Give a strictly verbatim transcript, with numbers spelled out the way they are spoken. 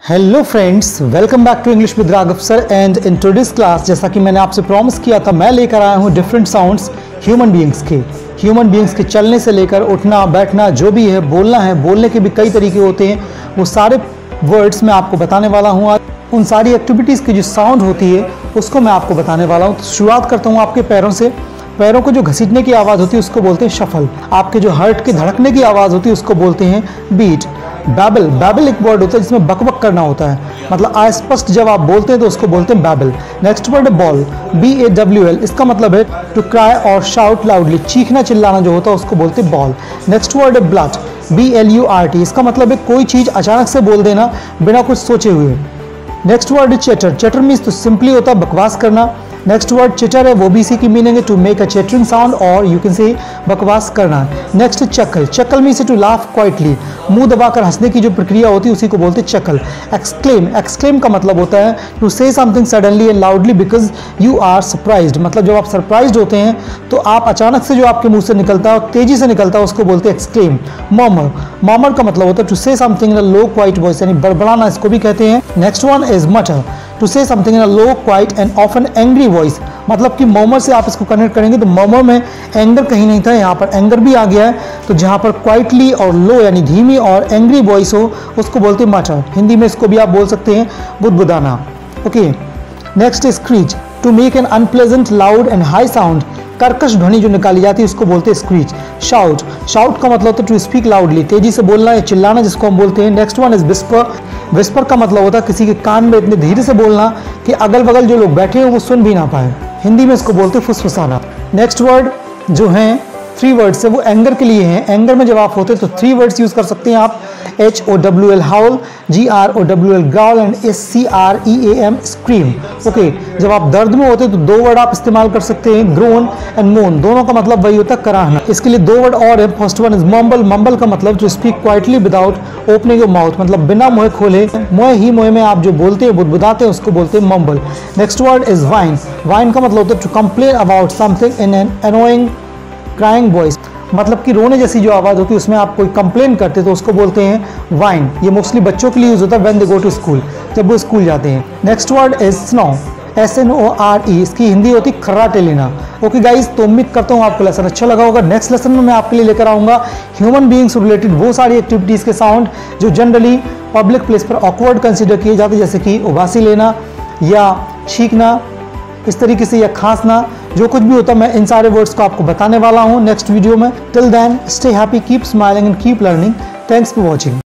Hello friends, welcome back to English with Raghav sir. And in today's class, जैसा कि मैंने आपसे प्रॉमिस किया था, मैं लेकर आया हूँ डिफरेंट साउंड्स ह्यूमन बीइंग्स के ह्यूमन बीइंग्स के चलने से लेकर उठना बैठना, जो भी है, बोलना है, बोलने के भी कई तरीके होते हैं। वो सारे वर्ड्स मैं आपको बताने वाला हूँ आज। उन सारी एक्टिविटीज़ की जो साउंड होती है उसको मैं आपको बताने वाला हूँ। तो शुरुआत करता हूँ आपके पैरों से। पैरों को जो घसीटने की आवाज़ होती है उसको बोलते हैं शफल। आपके जो हार्ट की धड़कने की आवाज़ होती है उसको बोलते हैं बीट। बैबल बैबल एक वर्ड होता है जिसमें बकबक करना होता है, मतलब अस्पष्ट जब आप बोलते हैं तो उसको बोलते हैं बैबल। नेक्स्ट वर्ड है bawl, B A W L. इसका मतलब है टू क्राई और शाउट लाउडली, चीखना चिल्लाना जो होता है उसको बोलते हैं बॉल। नेक्स्ट वर्ड है blurt, B L U R T. इसका मतलब है कोई चीज़ अचानक से बोल देना बिना कुछ सोचे हुए। नेक्स्ट वर्ड है चैटर। चैटर मीन्स तो सिंपली होता है बकवास करना। नेक्स्ट वर्ड चिटर है, वो भी इसी की मीनिंग है to make a chattering sound और यू कैन से बकवास करना। Next chuckle. Chuckle means to laugh quietly, मुंह दबाकर हंसने की जो प्रक्रिया होती है उसी को बोलते हैं चक्कल। एक्सक्लेम एक्सक्लेम का मतलब होता है to say something suddenly and loudly because you are surprised. मतलब जब आप सरप्राइज्ड होते हैं तो आप अचानक से जो आपके मुंह से निकलता है, तेजी से निकलता है, उसको बोलते हैं एक्सक्लेम। मॉमर मॉमर का मतलब होता है to say something in a low quiet voice, यानी बड़बड़ाना इसको भी कहते हैं। Next one is mutter, to say something in a low quiet and often angry voice. मतलब कि मॉमर से आप इसको कनेक्ट करेंगे तो मॉमर में एंगर कहीं नहीं था, यहाँ पर एंगर भी आ गया है। तो जहाँ पर क्वाइटली और लो यानी धीमी और एंग्री वॉइस हो उसको बोलते हैं मटर। हिंदी में इसको भी आप बोल सकते हैं बुदबुदाना। Okay, next is screech, to make an unpleasant loud and high sound. कर्कश ध्वनि जो निकाली जाती है उसको बोलते हैं स्क्रीच। शाउट शाउट का मतलब होता है टू स्पीक लाउडली, तेजी से बोलना या चिल्लाना जिसको हम बोलते हैं। Next one is whisper. Whisper का मतलब होता है किसी के कान में इतने धीरे से बोलना कि अगल बगल जो लोग बैठे हैं वो सुन भी ना पाए। हिंदी में इसको बोलते हैं फुसफुसाना। नेक्स्ट वर्ड जो हैं थ्री वर्ड्स है वो एंगर के लिए हैं। एंगर में जब आप होते हैं तो थ्री वर्ड्स यूज कर सकते हैं आप। H O W L howl, G R O W L growl and S C R E A M scream. Okay, जब आप दर्द में होते हैं तो दो वर्ड आप इस्तेमाल कर सकते हैं, ग्रोन एंड मोन। दोनों का मतलब वही होता है कराहना। इसके लिए दो वर्ड और है। First one is mumble. Mumble का मतलब to speak quietly without opening your mouth, मतलब बिना मुंह खोले, मुंह ही मुंह में आप जो बोलते हैं बुदबुदाते हैं उसको बोलते हैं mumble. Next word is whine. Whine का मतलब होता है to complain about something in an annoying crying voice, मतलब कि रोने जैसी जो आवाज़ होती है उसमें आप कोई कंप्लेन करते तो उसको बोलते हैं वाइन। ये मोस्टली बच्चों के लिए यूज होता है when they go to school, जब वो स्कूल जाते हैं। Next word is snore, S N O R E. इसकी हिंदी होती है खर्राटे लेना। ओके गाइज, तो उम्मीद करता हूँ आपको लेसन अच्छा लगा होगा। नेक्स्ट लेसन में मैं आपके लिए लेकर आऊँगा ह्यूमन बीइंग्स रिलेटेड वो सारी एक्टिविटीज़ के साउंड जो जनरली पब्लिक प्लेस पर ऑकवर्ड कंसिडर किए जाते हैं, जैसे कि उबासी लेना या छींकना इस तरीके से, या खांसना, जो कुछ भी होता है मैं इन सारे वर्ड्स को आपको बताने वाला हूँ नेक्स्ट वीडियो में। Till then stay happy, keep smiling and keep learning. Thanks for watching.